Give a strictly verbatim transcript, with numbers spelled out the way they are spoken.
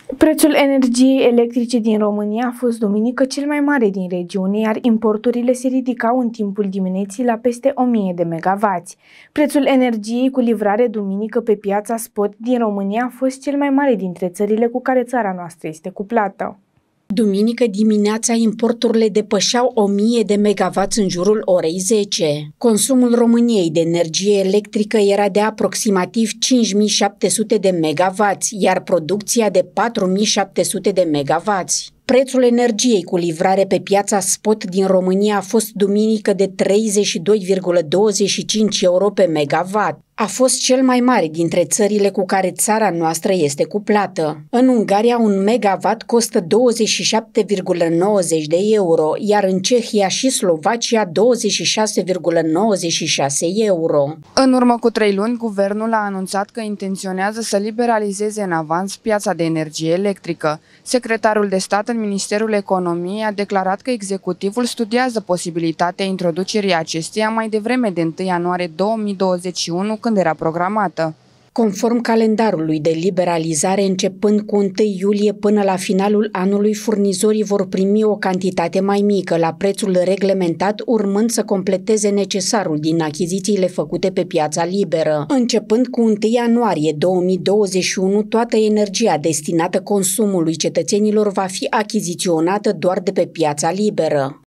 Prețul energiei electrice din România a fost duminică cel mai mare din regiune, iar importurile se ridicau în timpul dimineții la peste o mie de megavați. Prețul energiei cu livrare duminică pe piața spot din România a fost cel mai mare dintre țările cu care țara noastră este cuplată. Duminică dimineața, importurile depășeau o mie de megavați în jurul orei zece. Consumul României de energie electrică era de aproximativ cinci mii șapte sute de megavați, iar producția de patru mii șapte sute de megavați. Prețul energiei cu livrare pe piața spot din România a fost duminică de treizeci și doi virgulă douăzeci și cinci euro pe megawatt. A fost cel mai mare dintre țările cu care țara noastră este cuplată. În Ungaria, un megawatt costă douăzeci și șapte virgulă nouăzeci de euro, iar în Cehia și Slovacia douăzeci și șase virgulă nouăzeci și șase euro. În urmă cu trei luni, guvernul a anunțat că intenționează să liberalizeze în avans piața de energie electrică. Secretarul de stat în Ministerul Economiei a declarat că executivul studiază posibilitatea introducerii acesteia mai devreme de întâi ianuarie două mii douăzeci și unu, când era programată. Conform calendarului de liberalizare, începând cu întâi iulie până la finalul anului, furnizorii vor primi o cantitate mai mică la prețul reglementat, urmând să completeze necesarul din achizițiile făcute pe piața liberă. Începând cu întâi ianuarie două mii douăzeci și unu, toată energia destinată consumului cetățenilor va fi achiziționată doar de pe piața liberă.